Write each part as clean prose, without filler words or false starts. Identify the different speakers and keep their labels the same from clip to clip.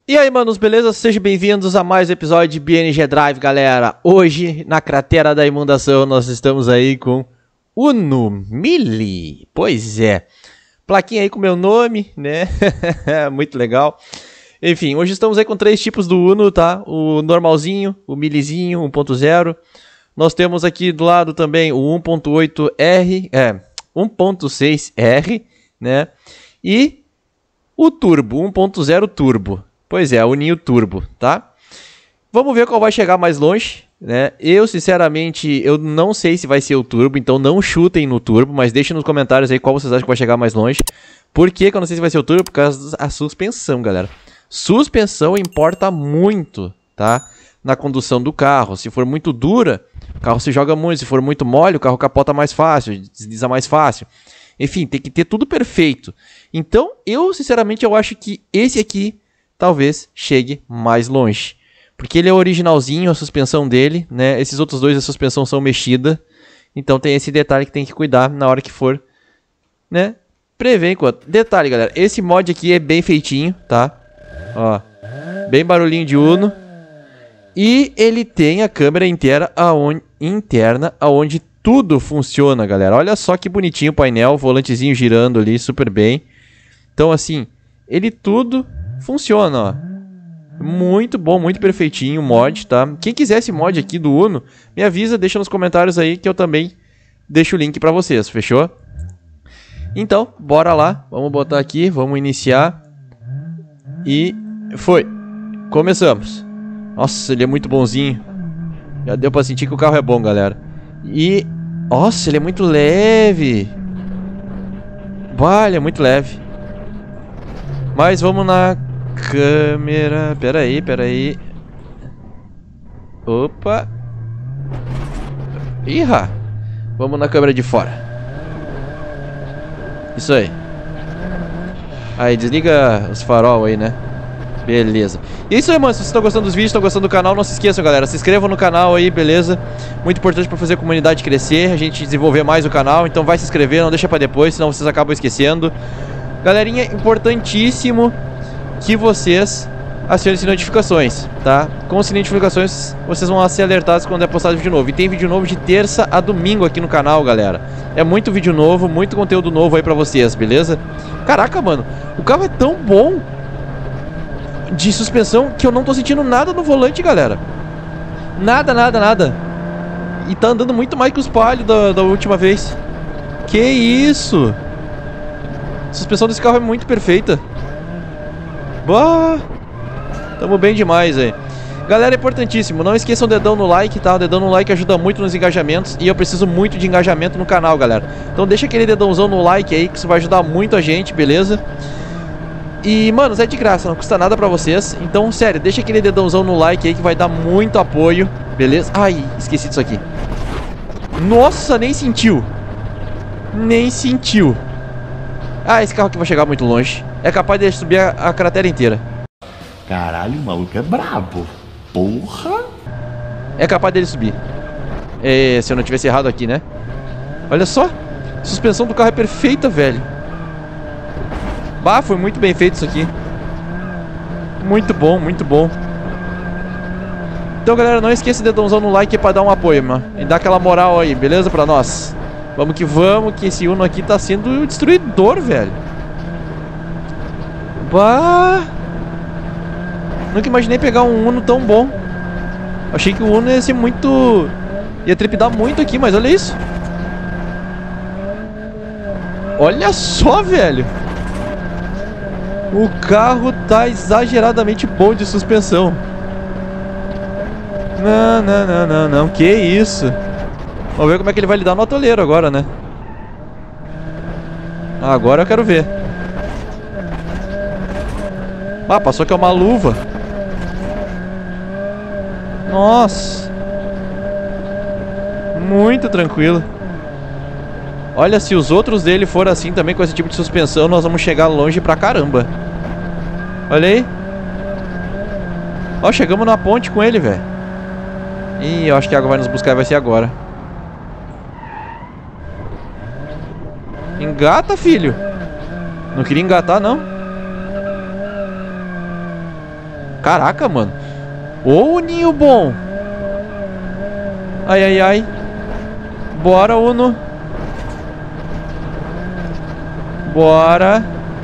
Speaker 1: E aí, manos, beleza? Sejam bem-vindos a mais um episódio de BNG Drive, galera. Hoje, na cratera da imundação, nós estamos aí com Uno Mille. Pois é, plaquinha aí com meu nome, né? Muito legal. Enfim, hoje estamos aí com três tipos do Uno, tá? O normalzinho, o Millezinho, 1.0. Nós temos aqui do lado também o 1.8R, 1.6R, né? E o Turbo, 1.0 Turbo. Pois é, o Ninho Turbo, tá? Vamos ver qual vai chegar mais longe, né? Eu, sinceramente, eu não sei se vai ser o Turbo, então não chutem no Turbo, mas deixem nos comentários aí qual vocês acham que vai chegar mais longe. Por que que eu não sei se vai ser o Turbo? Por causa da suspensão, galera. Suspensão importa muito, tá? Na condução do carro. Se for muito dura, o carro se joga muito. Se for muito mole, o carro capota mais fácil, desliza mais fácil. Enfim, tem que ter tudo perfeito. Então, eu, sinceramente, eu acho que esse aqui talvez chegue mais longe. Porque ele é originalzinho, a suspensão dele, né? Esses outros dois, a suspensão são mexida. Então tem esse detalhe que tem que cuidar na hora que for, né? Prever enquanto. Detalhe, galera. Esse mod aqui é bem feitinho, tá? Ó. Bem barulhinho de Uno. E ele tem a câmera interna aonde tudo funciona, galera. Olha só que bonitinho o painel. Volantezinho girando ali, super bem. Então, assim, ele tudo funciona, ó. Muito bom, muito perfeitinho o mod, tá? Quem quiser esse mod aqui do Uno, me avisa, deixa nos comentários aí que eu também deixo o link pra vocês, fechou? Então, bora lá. Vamos botar aqui, vamos iniciar. E foi. Começamos. Nossa, ele é muito bonzinho. Já deu pra sentir que o carro é bom, galera. E... nossa, ele é muito leve. Bah, ele é muito leve. Mas vamos na câmera. Pera aí. Opa. Ih, vamos na câmera de fora. Isso aí. Aí, desliga os farol aí, né? Beleza. E é isso aí, mano. Se vocês estão gostando dos vídeos, estão gostando do canal, não se esqueçam, galera. Se inscrevam no canal aí, beleza? Muito importante pra fazer a comunidade crescer, a gente desenvolver mais o canal. Então vai se inscrever, não deixa pra depois, senão vocês acabam esquecendo. Galerinha, importantíssimo que vocês acionem as notificações, tá? Com o sininho de notificações, vocês vão ser alertados quando é postado vídeo novo. E tem vídeo novo de terça a domingo aqui no canal, galera. É muito vídeo novo, muito conteúdo novo aí pra vocês, beleza? Caraca, mano, o carro é tão bom de suspensão que eu não tô sentindo nada no volante, galera. Nada. E tá andando muito mais que os palhos da última vez. Que isso? A suspensão desse carro é muito perfeita. Bah, tamo bem demais aí. Galera, é importantíssimo, não esqueçam o dedão no like, tá? O dedão no like ajuda muito nos engajamentos. E eu preciso muito de engajamento no canal, galera. Então deixa aquele dedãozão no like aí, que isso vai ajudar muito a gente, beleza? E, mano, é de graça, não custa nada pra vocês. Então, sério, deixa aquele dedãozão no like aí que vai dar muito apoio, beleza? Ai, esqueci disso aqui. Nossa, nem sentiu. Ah, esse carro aqui vai chegar muito longe. É capaz de subir a cratera inteira.
Speaker 2: Caralho, o maluco é brabo. Porra!
Speaker 1: É capaz dele subir. Se eu não tivesse errado aqui, né? Olha só. A suspensão do carro é perfeita, velho. Bah, foi muito bem feito isso aqui. Muito bom. Então, galera, não esqueça de dedãozão no like pra dar um apoio, mano. E dar aquela moral aí, beleza? Pra nós. Vamos, que esse Uno aqui tá sendo destruidor, velho. Bah! Nunca imaginei pegar um Uno tão bom. Achei que o Uno ia ser muito... ia trepidar muito aqui, mas olha isso. Olha só, velho. O carro tá exageradamente bom de suspensão. Não. Que isso? Vamos ver como é que ele vai lidar no atoleiro agora, né? Agora eu quero ver. Ah, passou que é uma luva. Nossa. Muito tranquilo. Olha, se os outros dele forem assim também, com esse tipo de suspensão, nós vamos chegar longe pra caramba. Olha aí. Ó, chegamos na ponte com ele, velho. Ih, eu acho que a água vai nos buscar e vai ser agora. Engata, filho. Não queria engatar, não. Caraca, mano. Ô, Uninho bom. Ai, ai, ai. Bora, Uno. Bora.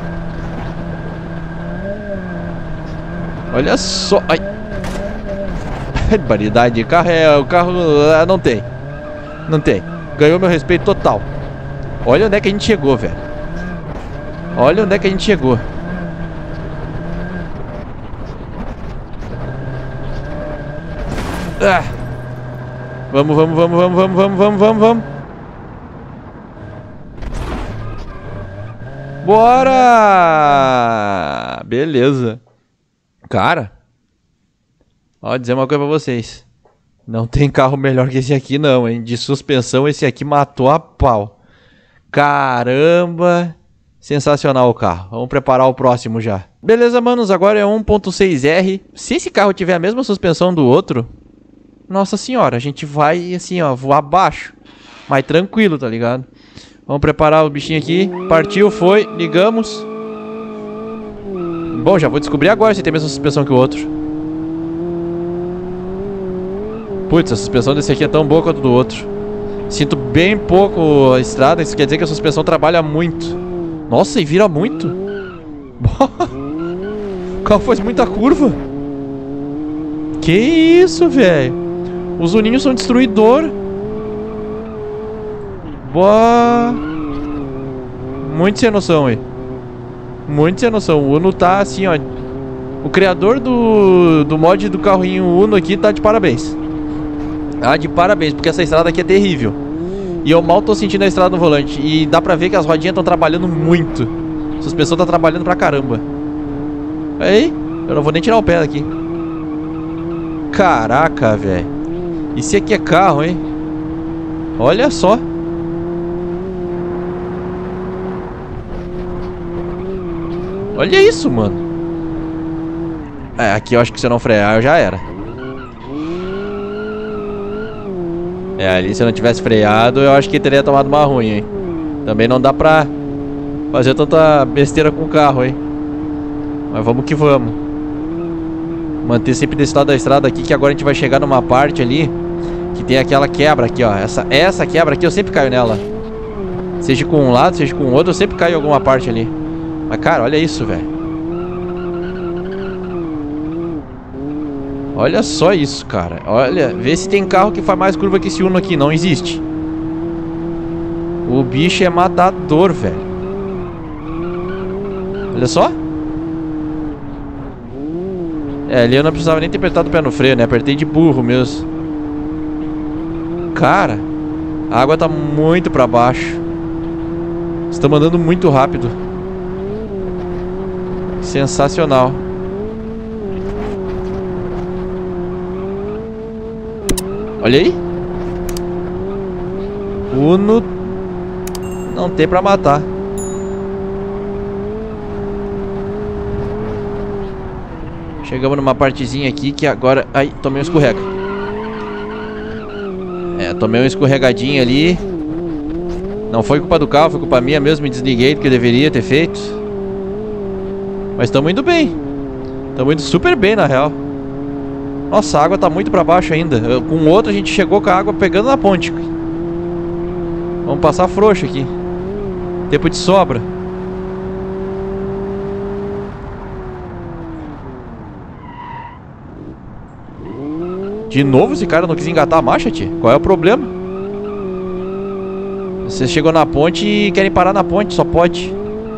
Speaker 1: Olha só. Ai. Barbaridade de carro. O carro não tem. Não tem. Ganhou meu respeito total. Olha onde é que a gente chegou, velho. Olha onde é que a gente chegou. Ah. Vamos. Bora! Beleza. Cara, ó, dizer uma coisa pra vocês. Não tem carro melhor que esse aqui não, hein? De suspensão esse aqui matou a pau. Caramba. Sensacional o carro. Vamos preparar o próximo já. Beleza, manos, agora é 1.6R. Se esse carro tiver a mesma suspensão do outro, nossa senhora, a gente vai assim, ó, voar abaixo. Mas tranquilo, tá ligado? Vamos preparar o bichinho aqui. Partiu, foi, ligamos. Bom, já vou descobrir agora se tem a mesma suspensão que o outro. Putz, a suspensão desse aqui é tão boa quanto do outro. Sinto bem pouco a estrada, isso quer dizer que a suspensão trabalha muito. Nossa, e vira muito. O carro faz muita curva. Que isso, velho. Os uninhos são destruidor. Boa. Muito sem noção aí. Muito sem noção. O Uno tá assim, ó. O criador do mod do carrinho Uno aqui tá de parabéns. Ah, de parabéns, porque essa estrada aqui é terrível. E eu mal tô sentindo a estrada no volante. E dá pra ver que as rodinhas estão trabalhando muito. A suspensão tá trabalhando pra caramba. Aí, eu não vou nem tirar o pé daqui. Caraca, velho. Esse aqui é carro, hein? Olha só. Olha isso, mano. É, aqui eu acho que se eu não frear eu já era. É, ali se eu não tivesse freado eu acho que teria tomado uma ruim, hein. Também não dá pra fazer tanta besteira com o carro, hein. Mas vamos que vamos. Manter sempre desse lado da estrada aqui, que agora a gente vai chegar numa parte ali que tem aquela quebra aqui, ó. Essa quebra aqui eu sempre caio nela. Seja com um lado, seja com o outro, eu sempre caio em alguma parte ali. Mas cara, olha isso, velho. Olha só isso, cara. Olha, vê se tem carro que faz mais curva que esse Uno aqui. Não existe. O bicho é matador, velho. Olha só. É, ali eu não precisava nem ter apertado o pé no freio, né? Apertei de burro mesmo. Cara, a água tá muito pra baixo. Estamos andando muito rápido. Sensacional. Olha aí. Uno não tem pra matar. Chegamos numa partezinha aqui que agora... Ai, tomei um escorrega. É, tomei um escorregadinho ali. Não foi culpa do carro, foi culpa minha mesmo. Me desliguei do que eu deveria ter feito. Mas estamos indo bem. Estamos indo super bem, na real. Nossa, a água tá muito pra baixo ainda. Com o outro a gente chegou com a água pegando na ponte. Vamos passar frouxo aqui. Tempo de sobra. De novo esse cara não quis engatar a marcha, tia? Qual é o problema? Você chegou na ponte e querem parar na ponte, só pode.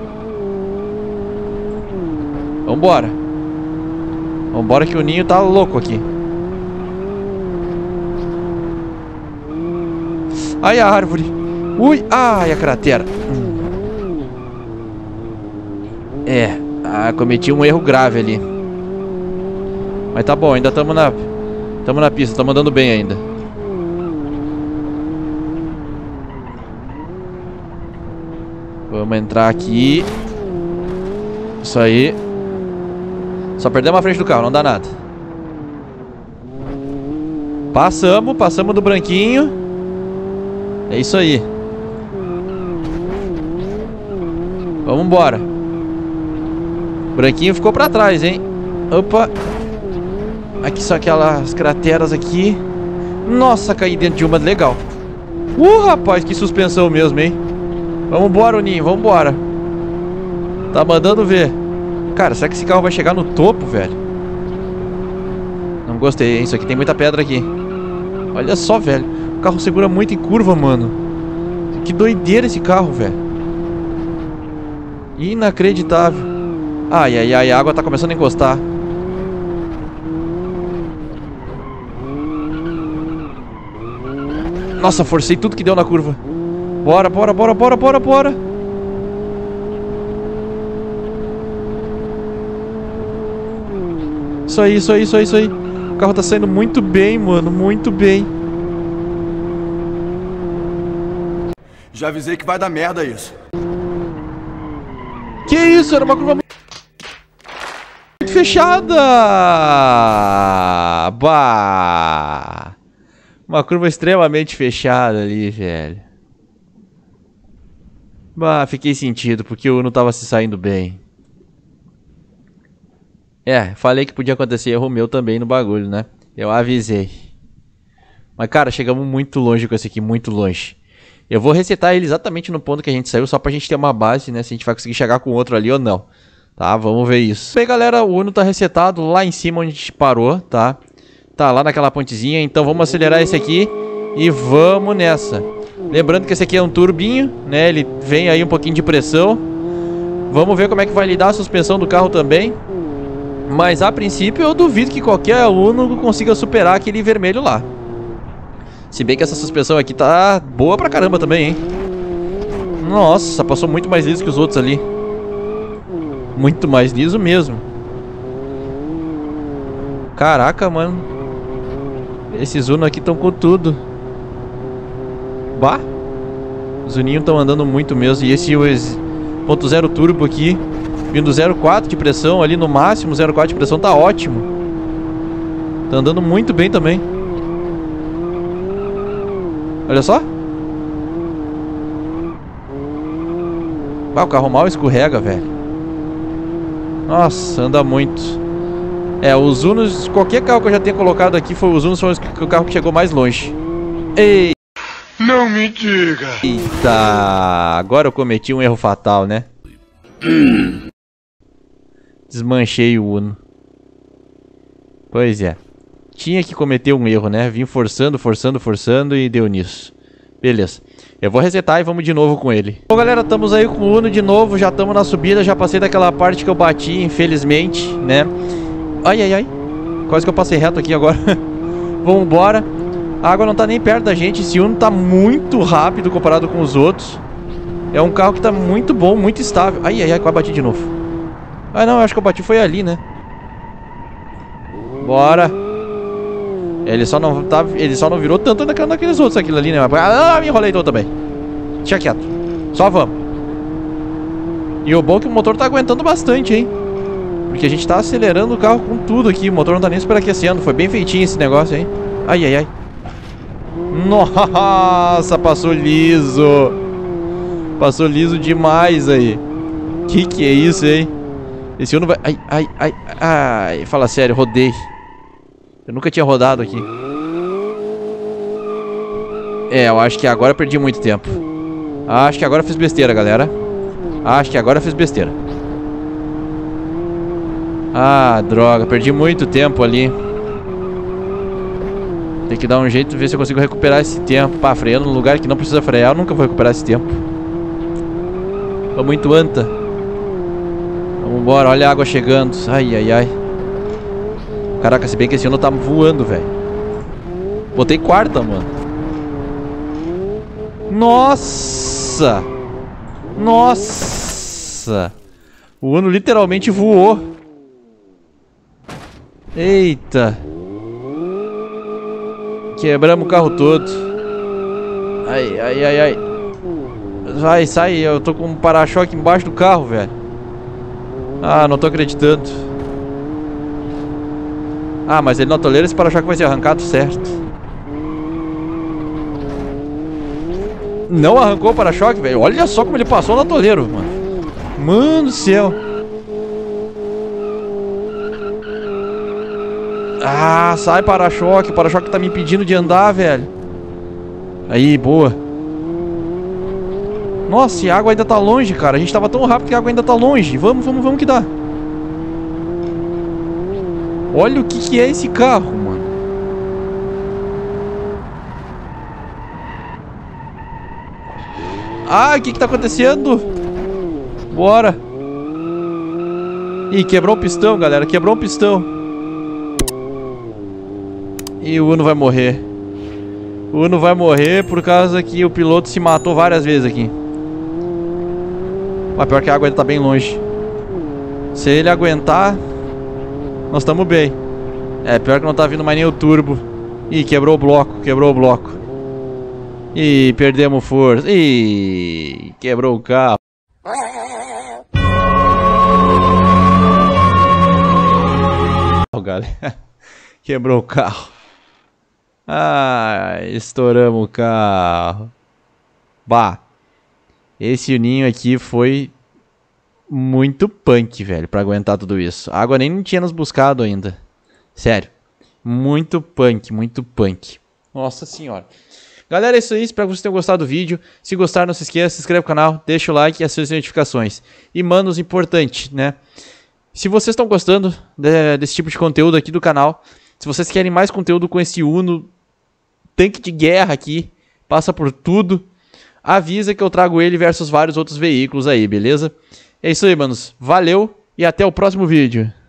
Speaker 1: Vambora. Vambora que o ninho tá louco aqui. Ai, a árvore. Ui, ai, a cratera. É, cometi um erro grave ali. Mas tá bom, ainda estamos na pista, estamos andando bem ainda. Vamos entrar aqui. Isso aí. Só perdemos a frente do carro, não dá nada. Passamos do branquinho. É isso aí. Vamos embora. O branquinho ficou pra trás, hein. Opa. Aqui só aquelas crateras aqui. Nossa, caí dentro de uma, legal. Rapaz, que suspensão mesmo, hein? Vambora, Uninho, vambora. Tá mandando ver. Cara, será que esse carro vai chegar no topo, velho? Não gostei, hein? Isso aqui tem muita pedra aqui. Olha só, velho. O carro segura muito em curva, mano. Que doideira esse carro, velho. Inacreditável. Ai, ai, ai, a água tá começando a encostar. Nossa, forcei tudo que deu na curva. Bora, bora, bora, bora, bora, bora. Isso aí, isso aí, isso aí, isso aí. O carro tá saindo muito bem, mano, muito bem.
Speaker 3: Já avisei que vai dar merda isso.
Speaker 1: Que isso? Era uma curva muito fechada. Bah. Uma curva extremamente fechada ali, velho. Bah, fiquei sentido, porque o Uno tava se saindo bem. Falei que podia acontecer erro meu também no bagulho, né? Eu avisei. Mas, cara, chegamos muito longe com esse aqui, muito longe. Eu vou resetar ele exatamente no ponto que a gente saiu, só pra gente ter uma base, né? Se a gente vai conseguir chegar com outro ali ou não. Tá, vamos ver isso. Bem, galera, o Uno tá resetado lá em cima onde a gente parou, tá? Tá lá naquela pontezinha, então vamos acelerar esse aqui e vamos nessa. Lembrando que esse aqui é um turbinho, né? Ele vem aí um pouquinho de pressão. Vamos ver como é que vai lidar a suspensão do carro também. Mas a princípio eu duvido que qualquer Uno consiga superar aquele vermelho lá. Se bem que essa suspensão aqui tá boa pra caramba também, hein? Nossa, passou muito mais liso que os outros ali. Muito mais liso mesmo. Caraca, mano. Esses Uno aqui estão com tudo. Bah. Os Uninhos estão andando muito mesmo. E esse 1.0 turbo aqui, vindo 0.4 de pressão ali no máximo, 0.4 de pressão, tá ótimo. Tá andando muito bem também. Olha só. Ah, o carro mal escorrega, velho. Nossa, anda muito. Os Unos, qualquer carro que eu já tenha colocado aqui, os Unos foram o carro que chegou mais longe. Ei!
Speaker 3: Não me diga!
Speaker 1: Eita! Agora eu cometi um erro fatal, né? Desmanchei o Uno. Pois é. Tinha que cometer um erro, né? Vim forçando, forçando, forçando e deu nisso. Beleza. Eu vou resetar e vamos de novo com ele. Bom, galera, estamos aí com o Uno de novo. Já estamos na subida. Já passei daquela parte que eu bati, infelizmente, né? Ai, ai, ai. Quase que eu passei reto aqui agora. Vamos embora. A água não tá nem perto da gente. Esse Uno tá muito rápido comparado com os outros. É um carro que tá muito bom, muito estável. Ai, ai, ai, quase bati de novo. Ah, não, eu acho que eu bati foi ali, né? Bora. Ele só não virou tanto naqueles outros, aquilo ali, né? Ah, me enrolei todo também. Deixa quieto. Só vamos. E o bom é que o motor tá aguentando bastante, hein? Porque a gente tá acelerando o carro com tudo aqui. O motor não tá nem superaquecendo. Foi bem feitinho esse negócio, hein? Ai, ai, ai. Nossa, passou liso. Passou liso demais aí. Que é isso, hein? Esse Uno vai... Ai, ai, ai, ai. Fala sério, rodei. Eu nunca tinha rodado aqui. Eu acho que agora eu perdi muito tempo. Acho que agora eu fiz besteira, galera. Acho que agora eu fiz besteira. Ah, droga, perdi muito tempo ali. Tem que dar um jeito de ver se eu consigo recuperar esse tempo. Pá, freando no lugar que não precisa frear, eu nunca vou recuperar esse tempo. Tô muito anta. Vambora, olha a água chegando. Ai, ai, ai. Caraca, se bem que esse ano tá voando, velho. Botei quarta, mano. Nossa! Nossa! O Uno literalmente voou. Eita! Quebramos o carro todo. Ai, ai, ai, ai. Vai, sai, eu tô com um para-choque embaixo do carro, velho. Ah, não tô acreditando. Ah, mas ele no atoleiro, esse para-choque vai ser arrancado certo. Não arrancou o para-choque, velho. Olha só como ele passou no atoleiro, mano. Mano do céu. Ah, sai para-choque. O para-choque tá me impedindo de andar, velho. Aí, boa. Nossa, e a água ainda tá longe, cara. A gente tava tão rápido que a água ainda tá longe. Vamos que dá. Olha o que é esse carro, mano. Ah, o que tá acontecendo? Bora. Ih, quebrou o pistão, galera. Quebrou o pistão. E o Uno vai morrer. O Uno vai morrer por causa que o piloto se matou várias vezes aqui. Mas pior que a água ainda tá bem longe. Se ele aguentar, nós estamos bem. É, pior que não tá vindo mais nem o turbo. Ih, quebrou o bloco, quebrou o bloco. Ih, perdemos força. Ih, quebrou o carro. Galera, quebrou o carro. Ah, estouramos o carro. Bah, esse uninho aqui foi muito punk, velho, pra aguentar tudo isso. A água nem tinha nos buscado ainda. Sério, muito punk, muito punk. Nossa senhora. Galera, é isso aí, espero que vocês tenham gostado do vídeo. Se gostar, não se esqueça, se inscreve no canal, deixa o like e ative as notificações. E, manos, importante, né? Se vocês estão gostando desse tipo de conteúdo aqui do canal, se vocês querem mais conteúdo com esse Uno tanque de guerra aqui, passa por tudo, avisa que eu trago ele versus vários outros veículos aí, beleza? É isso aí, manos. Valeu e até o próximo vídeo.